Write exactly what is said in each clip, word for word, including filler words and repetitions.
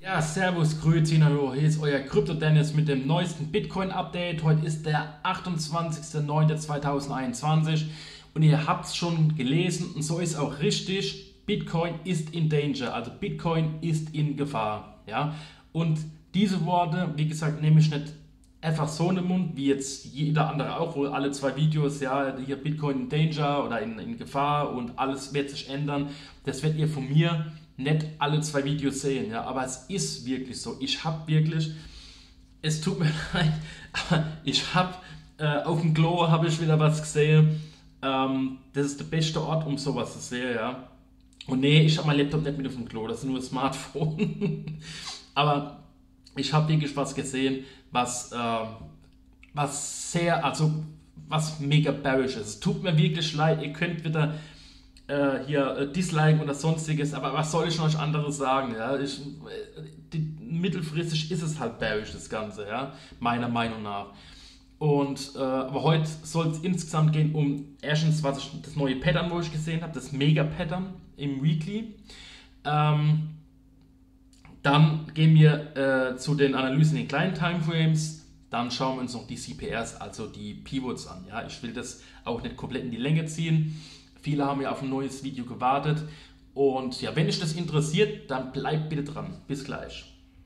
Ja, servus, grüezi, hallo, hier ist euer Krypto Dennis mit dem neuesten Bitcoin-Update. Heute ist der achtundzwanzigster neunter zweitausendeinundzwanzig und ihr habt es schon gelesen und so ist auch richtig, Bitcoin ist in Danger, also Bitcoin ist in Gefahr. Ja? Und diese Worte, wie gesagt, nehme ich nicht einfach so in den Mund, wie jetzt jeder andere auch, wo alle zwei Videos, ja, hier Bitcoin in Danger oder in, in Gefahr und alles wird sich ändern. Das werdet ihr von mir nicht alle zwei Videos sehen, ja, aber es ist wirklich so. Ich habe wirklich, es tut mir leid, aber ich habe äh, auf dem Klo habe ich wieder was gesehen. Ähm, das ist der beste Ort, um sowas zu sehen, ja. Und nee, ich habe mein Laptop nicht mit auf dem Klo, das ist nur ein Smartphone. Aber ich habe wirklich was gesehen, was, äh, was sehr, also was mega bearish ist. Es tut mir wirklich leid, ihr könnt wieder äh, hier äh, disliken oder sonstiges, aber was soll ich noch anderes sagen? Ja? Ich, äh, die, mittelfristig ist es halt bearish, das Ganze, ja? Meiner Meinung nach. Und, äh, aber heute soll es insgesamt gehen um erstens, was ich, das neue Pattern, wo ich gesehen habe, das Mega-Pattern im Weekly. Ähm, Dann gehen wir äh, zu den Analysen in den kleinen Timeframes. Dann schauen wir uns noch die C P Rs, also die Pivots an. Ja, ich will das auch nicht komplett in die Länge ziehen. Viele haben ja auf ein neues Video gewartet. Und ja, wenn euch das interessiert, dann bleibt bitte dran. Bis gleich.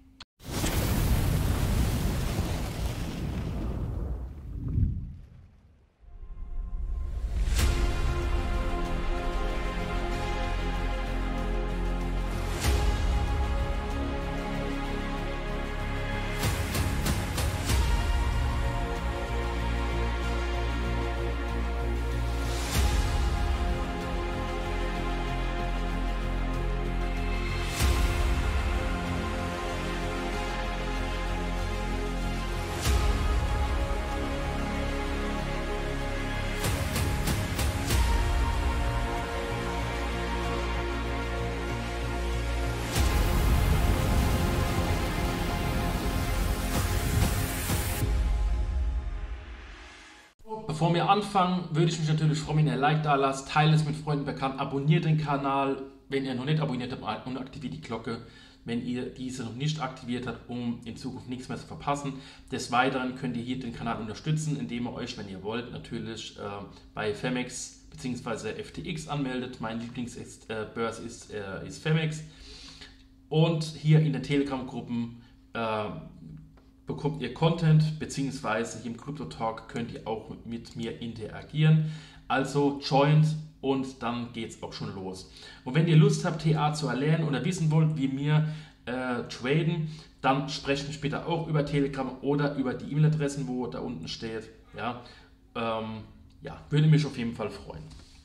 Bevor wir anfangen, würde ich mich natürlich freuen, wenn ihr ein Like da lasst, teilt es mit Freunden bekannt, abonniert den Kanal, wenn ihr noch nicht abonniert habt, und aktiviert die Glocke, wenn ihr diese noch nicht aktiviert habt, um in Zukunft nichts mehr zu verpassen. Des Weiteren könnt ihr hier den Kanal unterstützen, indem ihr euch, wenn ihr wollt, natürlich äh, bei Femex bzw. F T X anmeldet. Mein Lieblingsbörse äh, ist, äh, ist Femex. Und hier in den Telegram-Gruppen äh, bekommt ihr Content, beziehungsweise hier im Crypto Talk könnt ihr auch mit mir interagieren. Also joint und dann geht es auch schon los. Und wenn ihr Lust habt, T A zu erlernen oder wissen wollt, wie wir äh, traden, dann sprecht mich bitte auch über Telegram oder über die E-Mail-Adressen, wo da unten steht. Ja, ähm, ja, würde mich auf jeden Fall freuen.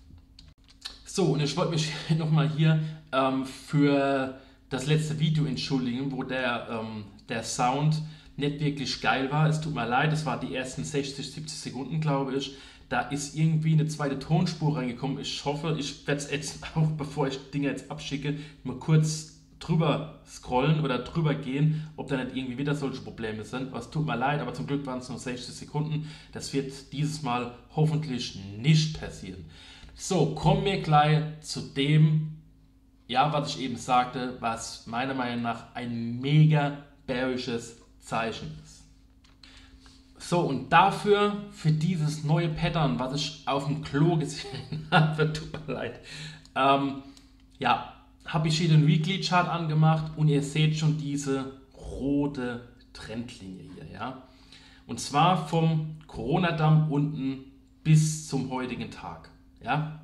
So, und ich wollte mich nochmal hier ähm, für das letzte Video entschuldigen, wo der, ähm, der Sound nicht wirklich geil war. Es tut mir leid, es war die ersten sechzig, siebzig Sekunden, glaube ich. Da ist irgendwie eine zweite Tonspur reingekommen. Ich hoffe, ich werde es jetzt auch, bevor ich Dinge jetzt abschicke, mal kurz drüber scrollen oder drüber gehen, ob da nicht irgendwie wieder solche Probleme sind. Aber es tut mir leid, aber zum Glück waren es nur sechzig Sekunden. Das wird dieses Mal hoffentlich nicht passieren. So, kommen wir gleich zu dem, ja, was ich eben sagte, was meiner Meinung nach ein mega bearisches Zeichen ist. So, und dafür, für dieses neue Pattern, was ich auf dem Klo gesehen habe, tut mir leid, ähm, ja, habe ich hier den Weekly Chart angemacht und ihr seht schon diese rote Trendlinie hier, ja. Und zwar vom Corona-Damm unten bis zum heutigen Tag, ja.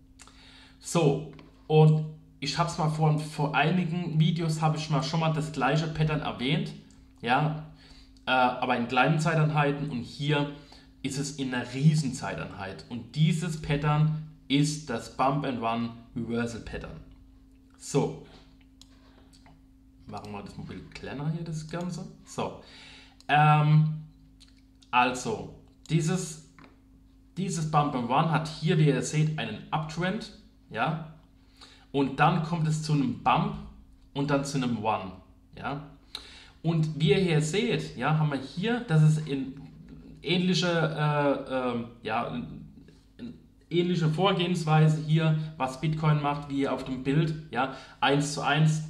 So, und ich habe es mal vor, vor einigen Videos, habe ich mal schon mal das gleiche Pattern erwähnt, ja, äh, aber in kleinen Zeiteinheiten, und hier ist es in einer riesen Zeiteinheit. Und dieses Pattern ist das Bump and Run Reversal Pattern. So, machen wir das Mobil kleiner hier, das Ganze. So, ähm, also, dieses, dieses Bump and Run hat hier, wie ihr seht, einen Uptrend, ja, und dann kommt es zu einem Bump und dann zu einem Run, ja. Und wie ihr hier seht, ja, haben wir hier, das ist in ähnliche, äh, äh, ja, ähnliche Vorgehensweise hier, was Bitcoin macht, wie auf dem Bild, ja, eins zu eins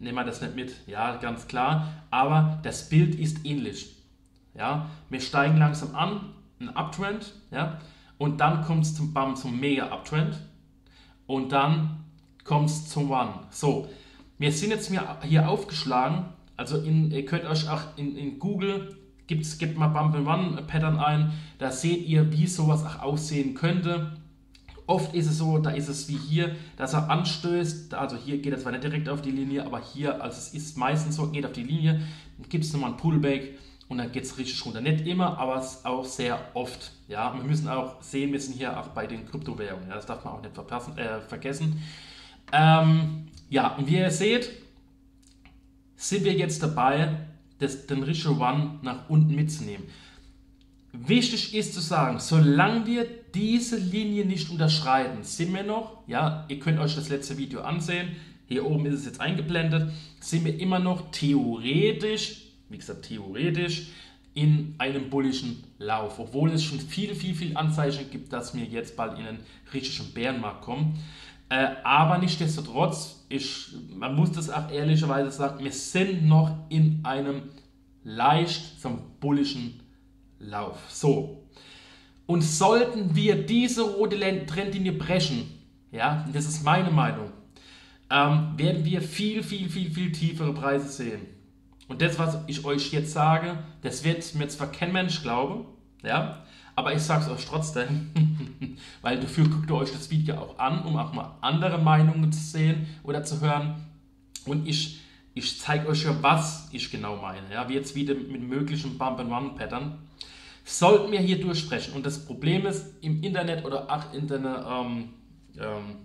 nehmen wir das nicht mit, ja, ganz klar, aber das Bild ist ähnlich. Ja, wir steigen langsam an, ein Uptrend, ja, und dann kommt es zum Bam, zum Mega-Uptrend und dann kommt es zum One. So, wir sind jetzt hier aufgeschlagen, also in, ihr könnt euch auch in, in Google, gibt's, gebt mal Bump and One Pattern ein, da seht ihr, wie sowas auch aussehen könnte. Oft ist es so, da ist es wie hier, dass er anstößt, also hier geht er zwar nicht direkt auf die Linie, aber hier, also es ist meistens so, geht auf die Linie, dann gibt es nochmal ein Pullback und dann geht es richtig runter. Nicht immer, aber es auch sehr oft. Ja, wir müssen auch sehen, wir sind hier auch bei den Kryptowährungen, ja, das darf man auch nicht verpassen, äh, vergessen. Ähm, ja, und wie ihr seht, sind wir jetzt dabei, das, den Richard One nach unten mitzunehmen. Wichtig ist zu sagen, solange wir diese Linie nicht unterschreiten, sind wir noch, ja, ihr könnt euch das letzte Video ansehen, hier oben ist es jetzt eingeblendet, sind wir immer noch theoretisch, wie gesagt theoretisch, in einem bullischen Lauf, obwohl es schon viel, viel, viel Anzeichen gibt, dass wir jetzt bald in einen richtigen Bärenmarkt kommen. Äh, aber nichtsdestotrotz, ich, man muss das auch ehrlicherweise sagen, wir sind noch in einem leicht zum bullischen Lauf. So. Und sollten wir diese rote Trendlinie brechen, ja, das ist meine Meinung, ähm, werden wir viel, viel, viel, viel tiefere Preise sehen. Und das, was ich euch jetzt sage, das wird mir zwar kein Mensch glauben, ja, aber ich sage es euch trotzdem, weil dafür guckt ihr euch das Video auch an, um auch mal andere Meinungen zu sehen oder zu hören. Und ich, ich zeige euch ja, was ich genau meine, ja, wie jetzt wieder mit möglichen Bump-and-Run-Pattern. Sollten wir hier durchsprechen, und das Problem ist, im Internet oder auch in, den, ähm, ähm,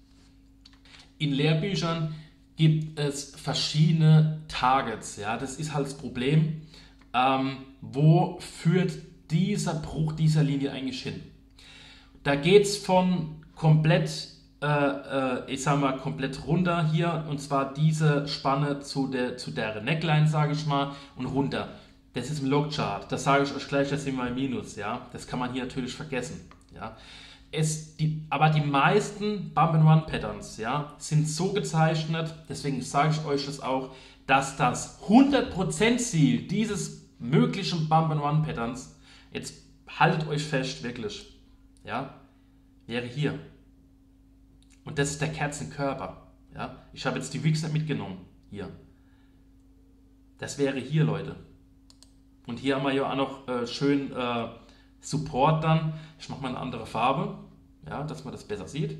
in Lehrbüchern gibt es verschiedene Targets. Ja? Das ist halt das Problem. Ähm, wo führt dieser Bruch dieser Linie eigentlich hin? Da geht es von komplett, äh, äh, ich sag mal, komplett runter hier, und zwar diese Spanne zu der, zu der Neckline, sage ich mal, und runter. Das ist im Logchart, das sage ich euch gleich, das sind wir im Minus, ja. Das kann man hier natürlich vergessen, ja. Es, die, aber die meisten Bump-and-Run-Patterns, ja, sind so gezeichnet, deswegen sage ich euch das auch, dass das hundert Prozent Ziel dieses möglichen Bump-and-Run-Patterns, jetzt haltet euch fest, wirklich, ja, wäre hier. Und das ist der Kerzenkörper, ja. Ich habe jetzt die Wicks mitgenommen, hier. Das wäre hier, Leute. Und hier haben wir ja auch noch äh, schön äh, Support dann. Ich mache mal eine andere Farbe, ja, dass man das besser sieht.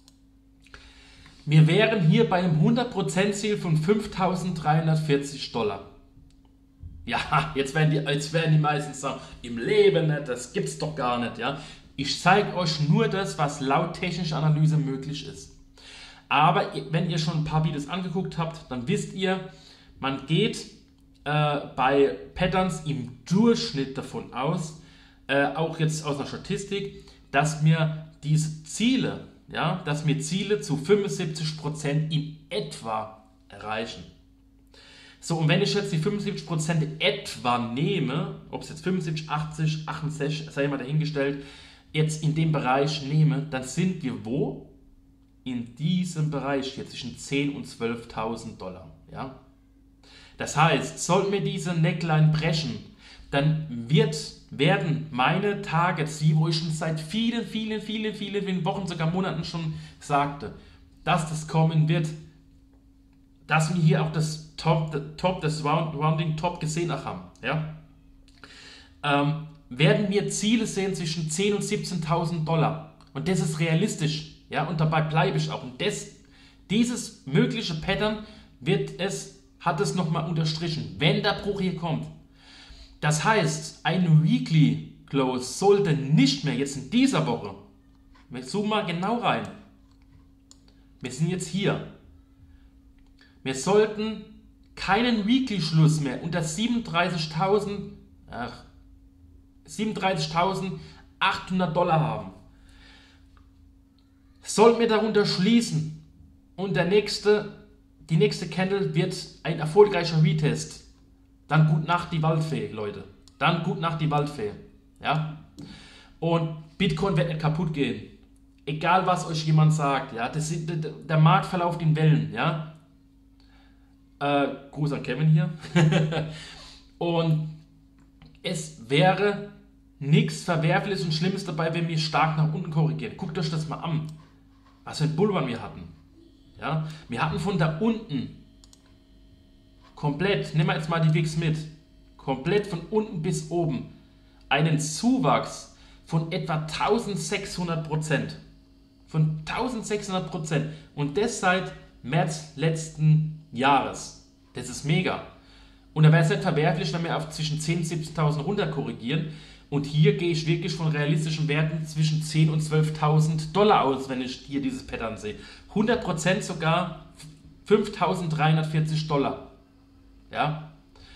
Wir wären hier bei einem hundert Prozent Ziel von fünftausenddreihundertvierzig Dollar. Ja, jetzt werden, die, jetzt werden die meisten sagen, im Leben nicht, das gibt es doch gar nicht. Ja. Ich zeige euch nur das, was laut technischer Analyse möglich ist. Aber wenn ihr schon ein paar Videos angeguckt habt, dann wisst ihr, man geht bei Patterns im Durchschnitt davon aus, äh, auch jetzt aus der Statistik, dass wir diese Ziele, ja, dass wir Ziele zu fünfundsiebzig Prozent in etwa erreichen. So, und wenn ich jetzt die fünfundsiebzig Prozent etwa nehme, ob es jetzt fünfundsiebzig, achtzig, achtundsechzig, sei mal dahingestellt, jetzt in dem Bereich nehme, dann sind wir wo? In diesem Bereich hier zwischen zehntausend und zwölftausend Dollar, ja. Das heißt, sollten wir diese Neckline brechen, dann wird, werden meine Targets, die wo ich schon seit vielen, vielen, vielen, vielen Wochen, sogar Monaten schon sagte, dass das kommen wird, dass wir hier auch das Top, das, Top, das Rounding Top gesehen haben, ja, ähm, werden wir Ziele sehen zwischen zehntausend und siebzehntausend Dollar. Und das ist realistisch, ja, und dabei bleibe ich auch. Und das, dieses mögliche Pattern wird es hat es nochmal unterstrichen, wenn der Bruch hier kommt. Das heißt, ein Weekly Close sollte nicht mehr jetzt in dieser Woche, wir zoomen mal genau rein, wir sind jetzt hier, wir sollten keinen Weekly Schluss mehr unter siebenunddreißigtausend, ach, siebenunddreißigtausendachthundert Dollar haben. Sollten wir darunter schließen und der nächste Die nächste Candle wird ein erfolgreicher Retest. Dann gut Nacht die Waldfee, Leute. Dann gut Nacht die Waldfee. Ja? Und Bitcoin wird nicht kaputt gehen. Egal was euch jemand sagt. Ja? Das ist, der Markt verläuft in Wellen. Ja? Äh, Gruß an Kevin hier. Und es wäre nichts Verwerfliches und Schlimmes dabei, wenn wir stark nach unten korrigieren. Guckt euch das mal an, was für ein Bullrun wir hatten. Ja? Wir hatten von da unten komplett, nehmen wir jetzt mal die W I X mit, komplett von unten bis oben einen Zuwachs von etwa eintausendsechshundert Prozent. Von eintausendsechshundert Prozent. Und das seit März letzten Jahres. Das ist mega. Und da wäre es nicht verwerflich, wenn wir auf zwischen zehntausend und siebzehntausend runter korrigieren. Und hier gehe ich wirklich von realistischen Werten zwischen zehntausend und zwölftausend Dollar aus, wenn ich hier dieses Pattern sehe. hundert Prozent sogar fünftausenddreihundertvierzig Dollar. Ja.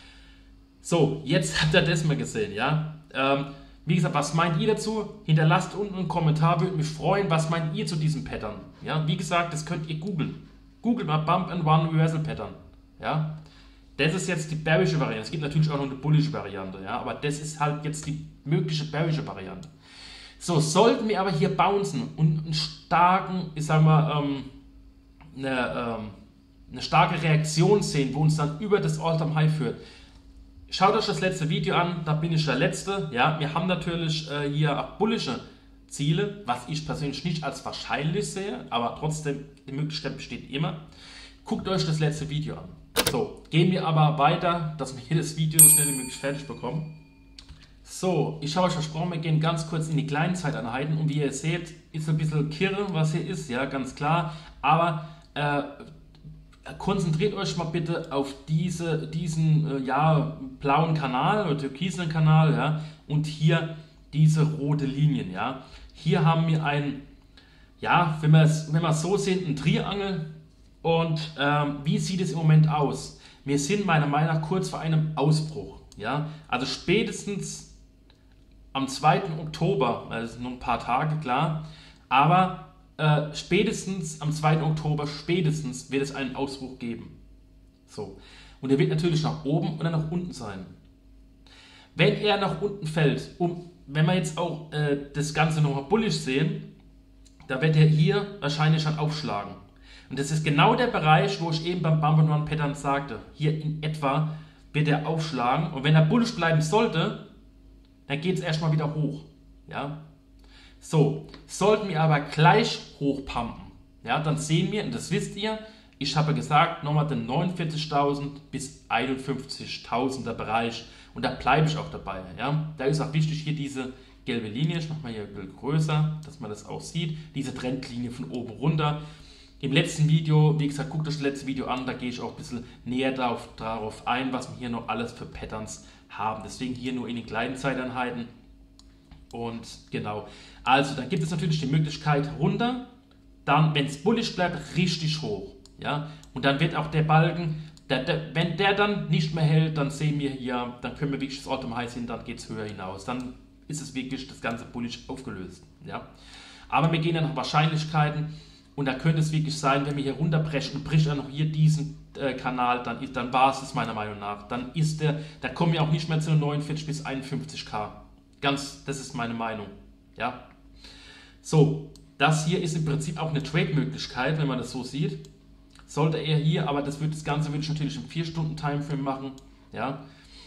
So, jetzt habt ihr das mal gesehen, ja. Ähm, wie gesagt, was meint ihr dazu? Hinterlasst unten einen Kommentar, würde mich freuen. Was meint ihr zu diesem Pattern? Ja, wie gesagt, das könnt ihr googeln. Googelt mal Bump and Run Reversal Pattern. Ja. Das ist jetzt die bearische Variante. Es gibt natürlich auch noch eine bullische Variante, ja, aber das ist halt jetzt die mögliche bearische Variante. So, sollten wir aber hier bouncen und einen starken, ich sag mal, ähm, eine, ähm, eine starke Reaktion sehen, wo uns dann über das All-Time High führt. Schaut euch das letzte Video an, da bin ich der Letzte. Ja, wir haben natürlich äh, hier auch bullische Ziele, was ich persönlich nicht als wahrscheinlich sehe, aber trotzdem, die Möglichkeit besteht immer. Guckt euch das letzte Video an. So, gehen wir aber weiter, dass wir hier das Video so schnell wie möglich fertig bekommen. So, ich habe euch versprochen, wir gehen ganz kurz in die kleinen Zeiteinheiten und wie ihr seht, ist ein bisschen kirre, was hier ist, ja, ganz klar, aber äh, konzentriert euch mal bitte auf diese, diesen äh, ja, blauen Kanal oder türkisen Kanal, ja, und hier diese rote Linien, ja. Hier haben wir ein, ja, wenn wir es wenn wir so sehen, ein Triangel. Und ähm, wie sieht es im Moment aus? Wir sind meiner Meinung nach kurz vor einem Ausbruch. Ja? Also spätestens am zweiten Oktober, also nur ein paar Tage, klar, aber äh, spätestens am zweiten Oktober, spätestens wird es einen Ausbruch geben. So. Und er wird natürlich nach oben oder nach unten sein. Wenn er nach unten fällt, um, wenn wir jetzt auch äh, das Ganze nochmal bullisch sehen, da wird er hier wahrscheinlich schon aufschlagen. Und das ist genau der Bereich, wo ich eben beim Bump and Run Pattern sagte. Hier in etwa wird er aufschlagen. Und wenn er bullisch bleiben sollte, dann geht es erstmal wieder hoch. Ja? So, sollten wir aber gleich hochpumpen, ja, dann sehen wir, und das wisst ihr, ich habe gesagt, nochmal den neunundvierzigtausend bis einundfünfzigtausender Bereich. Und da bleibe ich auch dabei. Ja? Da ist auch wichtig, hier diese gelbe Linie, ich mache mal hier ein bisschen größer, dass man das auch sieht, diese Trendlinie von oben runter. Im letzten Video, wie gesagt, guckt euch das letzte Video an, da gehe ich auch ein bisschen näher darauf, darauf ein, was wir hier noch alles für Patterns haben. Deswegen hier nur in den kleinen Zeiteinheiten. Und genau, also dann gibt es natürlich die Möglichkeit runter, dann, wenn es bullisch bleibt, richtig hoch. Ja? Und dann wird auch der Balken, der, der, wenn der dann nicht mehr hält, dann sehen wir hier, dann können wir wirklich das All-Time High sehen, dann geht es höher hinaus. Dann ist es wirklich das ganze bullisch aufgelöst. Ja? Aber wir gehen dann nach Wahrscheinlichkeiten. Und da könnte es wirklich sein, wenn wir hier runterbrechen und bricht er noch hier diesen äh, Kanal, dann, ist, dann war es das meiner Meinung nach. Dann ist der, da kommen wir auch nicht mehr zu neunundvierzig bis einundfünfzig K. Ganz, das ist meine Meinung. Ja. So, das hier ist im Prinzip auch eine Trade-Möglichkeit, wenn man das so sieht. Sollte er hier, aber das, wird, das Ganze würde ich natürlich im vier Stunden Timeframe machen. Ja.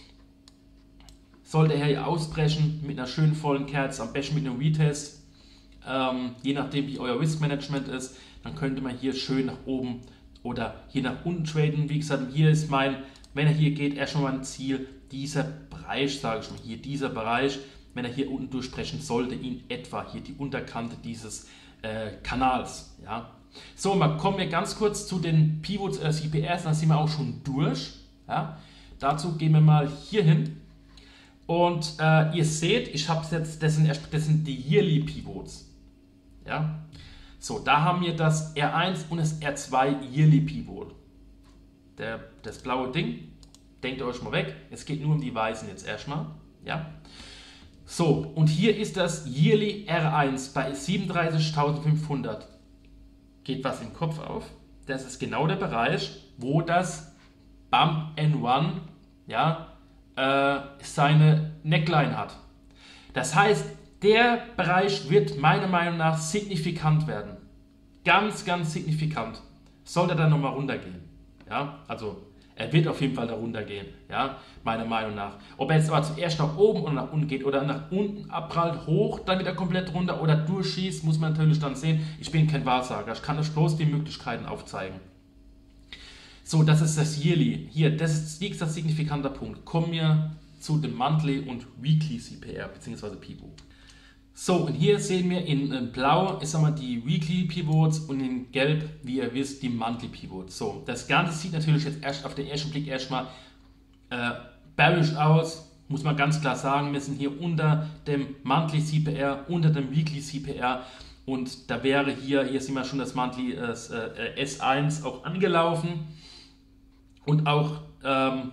Sollte er hier ausbrechen mit einer schönen vollen Kerze, am besten mit einem Retest. Ähm, je nachdem wie euer Risk Management ist, dann könnte man hier schön nach oben oder hier nach unten traden. Wie gesagt, hier ist mein, wenn er hier geht, erstmal mein Ziel, dieser Bereich, sage ich mal, hier dieser Bereich, wenn er hier unten durchbrechen sollte, in etwa hier die Unterkante dieses äh, Kanals. Ja. So, mal kommen wir ganz kurz zu den Pivots äh, C P Rs, da sind wir auch schon durch. Ja. Dazu gehen wir mal hier hin. Und äh, ihr seht, ich habe jetzt, das sind, das sind die Yearly Pivots. Ja, so, da haben wir das R eins und das R zwei Yearly Pivot. Der, das blaue Ding, denkt ihr euch mal weg, es geht nur um die weißen jetzt erstmal. Ja, so, und hier ist das Yearly R eins bei siebenunddreißigtausendfünfhundert. Geht was im Kopf auf? Das ist genau der Bereich, wo das Bump and Run, ja, äh, seine Neckline hat. Das heißt, der Bereich wird meiner Meinung nach signifikant werden. Ganz, ganz signifikant. Sollte dann nochmal runtergehen. Ja, also Er wird auf jeden Fall darunter gehen, ja, meiner Meinung nach. Ob er jetzt aber zuerst nach oben oder nach unten geht oder nach unten abprallt, hoch, dann wieder komplett runter oder durchschießt, muss man natürlich dann sehen. Ich bin kein Wahrsager, ich kann euch bloß die Möglichkeiten aufzeigen. So, das ist das Yearly. Hier, das ist wie gesagt signifikanter Punkt. Kommen wir zu dem Monthly und Weekly C P R bzw. Pivot. So, und hier sehen wir in Blau ist einmal die Weekly Pivots und in Gelb, wie ihr wisst, die Monthly Pivots. So, das Ganze sieht natürlich jetzt erst auf den ersten Blick erstmal äh, bearish aus, muss man ganz klar sagen. Wir sind hier unter dem Monthly C P R, unter dem Weekly C P R und da wäre hier, hier sehen wir schon das Monthly das, äh, S eins auch angelaufen und auch ähm,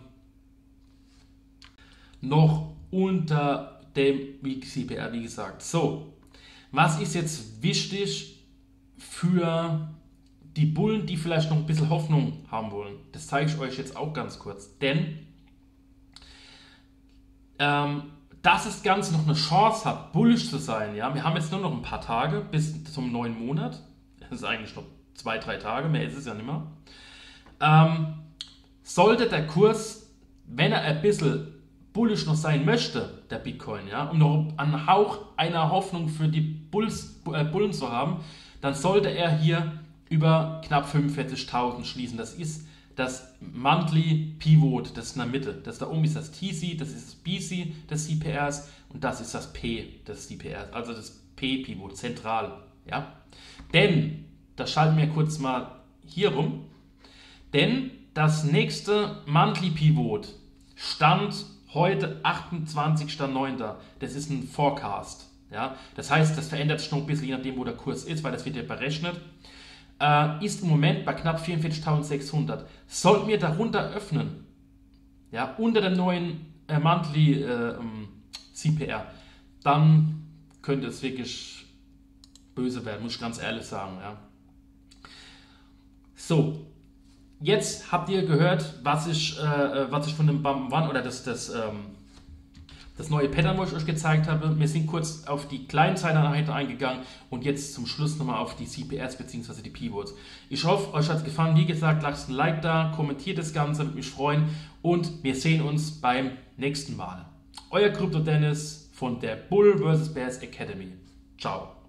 noch unter dem Weekly C P R, wie gesagt. So, was ist jetzt wichtig für die Bullen, die vielleicht noch ein bisschen Hoffnung haben wollen? Das zeige ich euch jetzt auch ganz kurz. Denn, ähm, dass das Ganze noch eine Chance hat, bullish zu sein, ja, wir haben jetzt nur noch ein paar Tage bis zum neuen Monat. Das ist eigentlich noch zwei, drei Tage, mehr ist es ja nicht mehr. Ähm, sollte der Kurs, wenn er ein bisschen bullish noch sein möchte, der Bitcoin, ja, um noch einen Hauch einer Hoffnung für die Bulls, äh, Bullen zu haben, dann sollte er hier über knapp fünfundvierzigtausend schließen. Das ist das Monthly Pivot, das ist in der Mitte. Das da oben ist das T C, das ist das B C des C P Rs und das ist das P des C P Rs, also das P-Pivot, zentral. Ja? Denn, das schalten wir kurz mal hier rum, denn das nächste Monthly Pivot stand heute achtundzwanzigster neunter Das ist ein Forecast. Ja? Das heißt, das verändert sich noch ein bisschen, je nachdem, wo der Kurs ist, weil das wird ja berechnet. Äh, ist im Moment bei knapp vierundvierzigtausendsechshundert. Sollten wir darunter öffnen, ja, unter dem neuen äh, Monthly äh, C P R, dann könnte es wirklich böse werden, muss ich ganz ehrlich sagen. Ja? So. Jetzt habt ihr gehört, was ich, äh, was ich von dem Bump One oder das, das, ähm, das neue Pattern, wo ich euch gezeigt habe. Wir sind kurz auf die kleinen Zeiteinheiten eingegangen und jetzt zum Schluss nochmal auf die C P Rs bzw. die Pivots. Ich hoffe, euch hat es gefallen. Wie gesagt, lasst ein Like da, kommentiert das Ganze, würde mich freuen und wir sehen uns beim nächsten Mal. Euer Krypto Dennis von der Bull versus Bears Academy. Ciao.